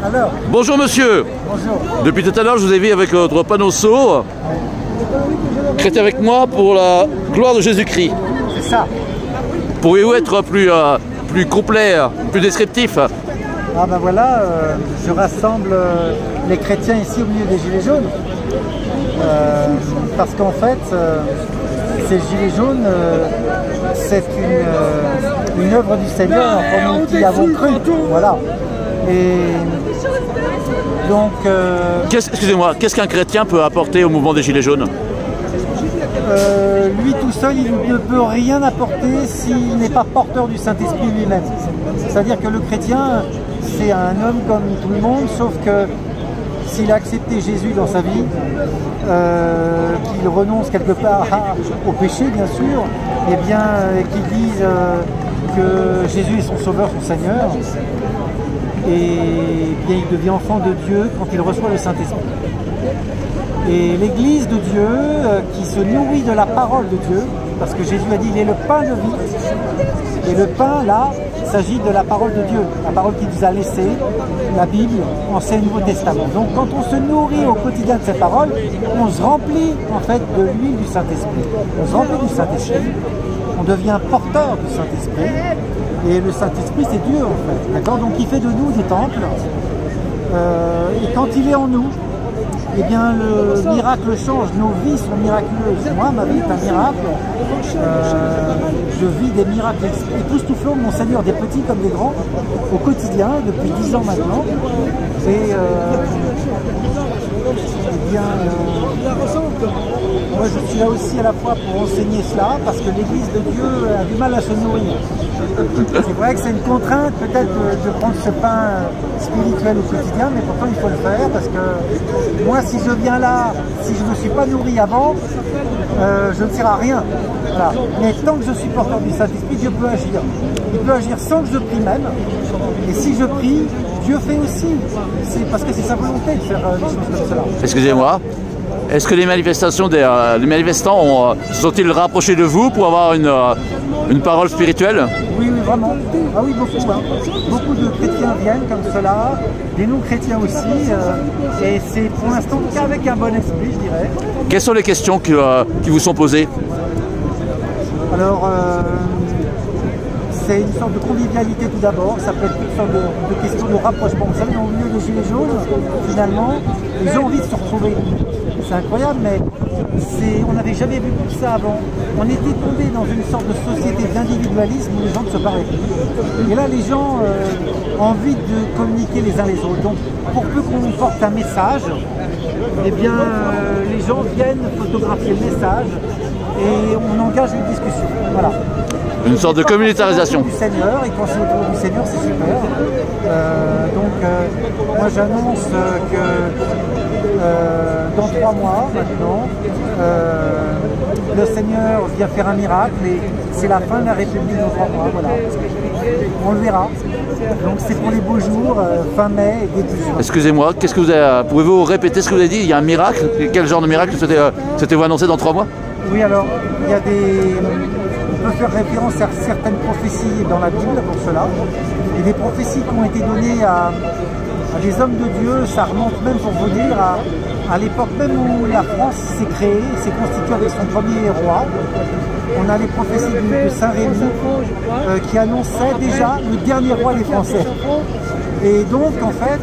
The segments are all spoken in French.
Alors. Bonjour monsieur. Bonjour. Depuis tout à l'heure, je vous ai vu avec votre panneau sceau. Chrétien avec moi pour la gloire de Jésus-Christ. C'est ça. Pourriez-vous être plus complet, plus descriptif? Ah ben voilà, je rassemble les chrétiens ici au milieu des Gilets jaunes. Parce qu'en fait, ces Gilets jaunes, c'est une œuvre du Seigneur pour nous qui avons cru. Voilà. Et donc... Excusez-moi, qu'est-ce qu'un chrétien peut apporter au mouvement des Gilets jaunes? Lui tout seul, il ne peut rien apporter s'il n'est pas porteur du Saint-Esprit lui-même. C'est-à-dire que le chrétien, c'est un homme comme tout le monde, sauf que s'il a accepté Jésus dans sa vie, qu'il renonce quelque part au péché, bien sûr, et bien qu'il dise que Jésus est son sauveur, son Seigneur, et bien il devient enfant de Dieu quand il reçoit le Saint-Esprit. Et l'Église de Dieu qui se nourrit de la parole de Dieu, parce que Jésus a dit il est le pain de vie, et le pain là, il s'agit de la parole de Dieu, la parole qu'il nous a laissée, la Bible, Ancien et Nouveau Testament. Donc quand on se nourrit au quotidien de ces paroles, on se remplit en fait de l'huile du Saint-Esprit. On se remplit du Saint-Esprit, on devient porteur du Saint-Esprit, et le Saint-Esprit c'est Dieu en fait, d'accord? Donc il fait de nous des temples, et quand il est en nous, eh bien le miracle change, nos vies sont miraculeuses. Moi, ma vie est un miracle. Je vis des miracles époustouflants, mon Seigneur, des petits comme des grands, au quotidien, depuis 10 ans maintenant. Et eh bien, moi je suis là aussi à la fois pour enseigner cela, parce que l'Église de Dieu a du mal à se nourrir. C'est vrai que c'est une contrainte peut-être de prendre ce pain spirituel au quotidien, mais pourtant il faut le faire, parce que moi si je viens là, si je ne me suis pas nourri avant, je ne sers à rien. Voilà. Mais tant que je suis porteur du Saint-Esprit, Dieu peut agir. Il peut agir sans que je prie même. Et si je prie, Dieu fait aussi. C'est parce que c'est sa volonté de faire des choses comme cela. Excusez-moi. Est-ce que les manifestants sont-ils rapprochés de vous pour avoir une parole spirituelle? Oui, oui, vraiment. Ah oui, beaucoup. Hein. Beaucoup de chrétiens viennent comme cela, des non-chrétiens aussi. Et c'est pour l'instant qu'avec un bon esprit, je dirais. Quelles sont les questions qui vous sont posées? Alors, c'est une sorte de convivialité tout d'abord, ça peut être une sorte de question de rapprochement. Vous savez, dans le milieu des Gilets jaunes, finalement, les gens ont envie de se retrouver. C'est incroyable, mais on n'avait jamais vu tout ça avant. On était tombé dans une sorte de société d'individualisme où les gens ne se parlaient plus. Et là, les gens ont envie de communiquer les uns les autres. Donc, pour peu qu'on porte un message, eh bien, les gens viennent photographier le message et on engage une discussion. Voilà. Une sorte de communautarisation. Du Seigneur, et quand c'est autour du Seigneur, c'est super. Moi j'annonce que dans 3 mois maintenant, le Seigneur vient faire un miracle et c'est la fin de la République dans 3 mois. Voilà. On le verra. Donc c'est pour les beaux jours, fin mai et début juin. Excusez-moi, pouvez-vous répéter ce que vous avez dit? Il y a un miracle? Quel genre de miracle souhaitez-vous annoncer dans 3 mois? Oui, alors, il y a on peut faire référence à certaines prophéties dans la Bible pour cela. Et des prophéties qui ont été données à des hommes de Dieu, ça remonte même pour vous dire à l'époque même où la France s'est créée, s'est constituée avec son premier roi. On a les prophéties de Saint Rémy qui annonçaient déjà le dernier roi des Français. Et donc, en fait,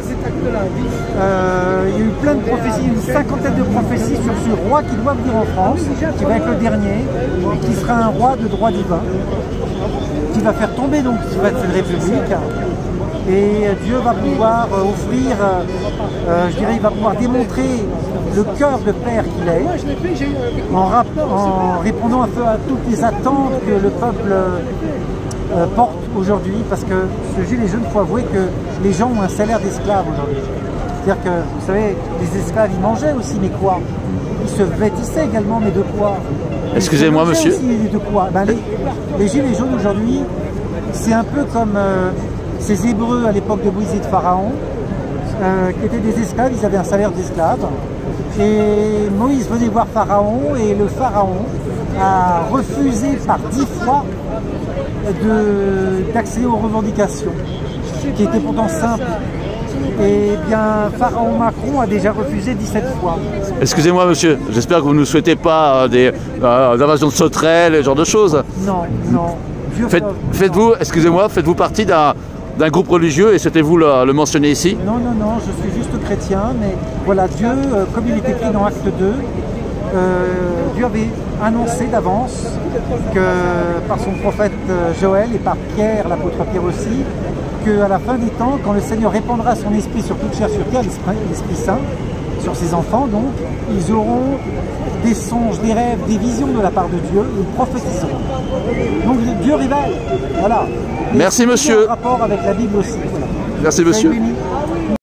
il y a eu plein de prophéties, une cinquantaine de prophéties sur ce roi qui doit venir en France, qui va être le dernier, et qui sera un roi de droit divin, qui va faire tomber donc cette république. Et Dieu va pouvoir offrir, je dirais, il va pouvoir démontrer le cœur de père qu'il est, en répondant un peu à toutes les attentes que le peuple porte aujourd'hui, parce que ce gilet jaune, il faut avouer que les gens ont un salaire d'esclave aujourd'hui. C'est-à-dire que, vous savez, les esclaves, ils mangeaient aussi, mais quoi? Ils se vêtissaient également, mais de quoi? Excusez-moi, monsieur. Aussi, de quoi? Ben, les gilets jaunes aujourd'hui, c'est un peu comme ces Hébreux à l'époque de Moïse et de Pharaon, qui étaient des esclaves, ils avaient un salaire d'esclave. Et Moïse venait voir Pharaon, et le Pharaon a refusé par 10 fois d'accéder aux revendications, qui étaient pourtant simples. Et bien, Pharaon Macron a déjà refusé 17 fois. Excusez-moi monsieur, j'espère que vous ne souhaitez pas des invasions de sauterelles, ce genre de choses. Non, non. Faites-vous, excusez-moi, faites-vous partie d'un groupe religieux et souhaitez-vous le mentionner ici? Non, non, non, je suis juste chrétien, mais voilà, Dieu, comme il est écrit dans Acte 2, Dieu avait annoncé d'avance que par son prophète Joël et par Pierre, l'apôtre Pierre aussi, qu'à la fin des temps, quand le Seigneur répandra son esprit sur toute chair sur terre, l'Esprit Saint, sur ses enfants, donc, ils auront des songes, des rêves, des visions de la part de Dieu, ils prophétiseront. Donc Dieu révèle, voilà. Et merci monsieur. En rapport avec la Bible aussi. Voilà. Merci monsieur.